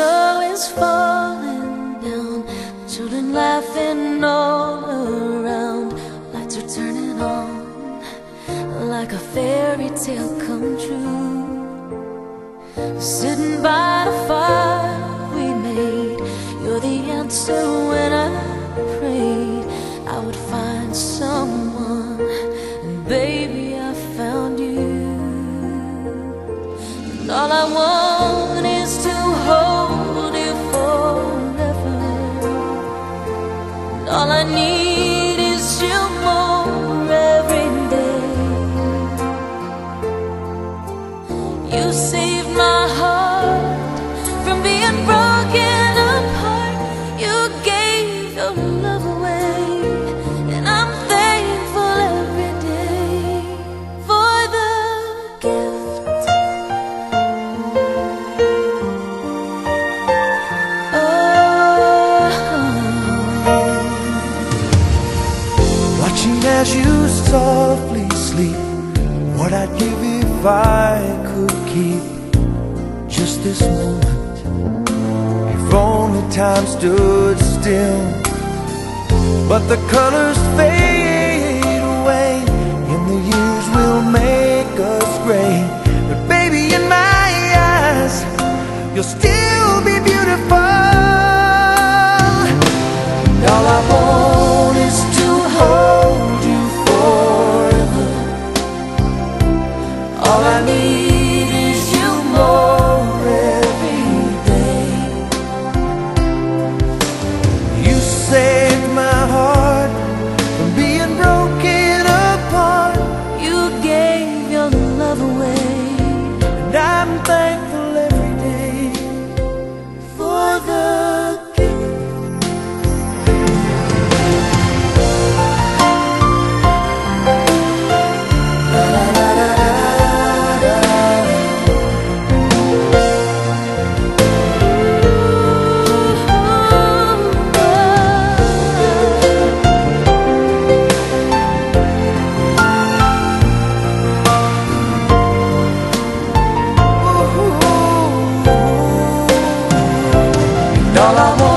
snow is falling down, children laughing all around. Lights are turning on like a fairy tale come true. Sitting by the fire we made, you're the answer when I prayed I would find someone, and baby I found you. And all I want is to hold you forever, and all I need is you more every day. You saved my heart from being broken apart. You gave your love away, and I'm thankful every day for the gift. Watching as you softly sleep, what I'd give if I could keep just this moment. If only time stood still, but the colors fade away, and the years will make us gray. But baby, in my eyes, you'll still be beautiful. And all I want is to hold you forever. All I need is you more every day. You saved my heart from being broken apart. You gave your love away, And I'm thankful every day for the gift. All I want